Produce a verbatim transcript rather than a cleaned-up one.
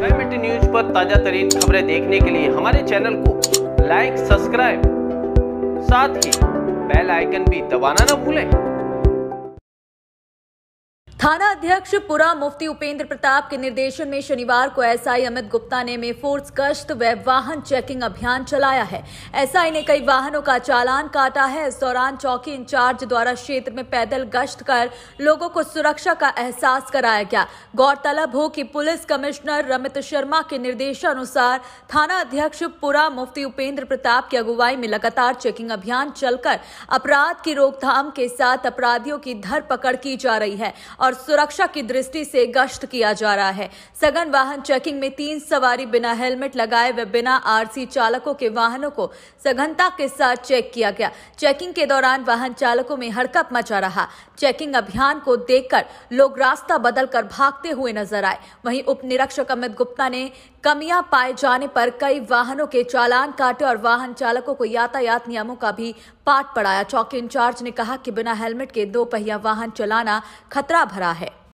Prime news पर ताजा तरीन खबरें देखने के लिए हमारे चैनल को लाइक, सब्सक्राइब, साथ ही बेल आइकन भी दबाना न भूलें। थाना अध्यक्ष पुरा मुफ्ती उपेंद्र प्रताप के निर्देशन में शनिवार को एसआई अमित गुप्ता ने में फोर्स गश्त व वाहन चेकिंग अभियान चलाया है। एसआई ने कई वाहनों का चालान काटा है। इस दौरान चौकी इंचार्ज द्वारा क्षेत्र में पैदल गश्त कर लोगों को सुरक्षा का एहसास कराया गया। गौरतलब हो कि पुलिस कमिश्नर रमित शर्मा के निर्देशानुसार थाना अध्यक्ष पुरा मुफ्ती उपेंद्र प्रताप की अगुवाई में लगातार चेकिंग अभियान चलकर अपराध की रोकथाम के साथ अपराधियों की धरपकड़ की जा रही है और सुरक्षा की दृष्टि से गश्त किया जा रहा है। सघन वाहन चेकिंग में तीन सवारी बिना हेलमेट लगाए व बिना आरसी चालकों के वाहनों को सघनता के साथ चेक किया गया। चेकिंग के दौरान वाहन चालकों में हड़कंप मचा रहा। चेकिंग अभियान को देखकर लोग रास्ता बदलकर भागते हुए नजर आए। वहीं उप निरीक्षक अमित गुप्ता ने कमियां पाए जाने पर कई वाहनों के चालान काटे और वाहन चालकों को यातायात नियमों का भी पाठ पढ़ाया। चौकी इंचार्ज ने कहा कि बिना हेलमेट के दो पहिया वाहन चलाना खतरा भरा है।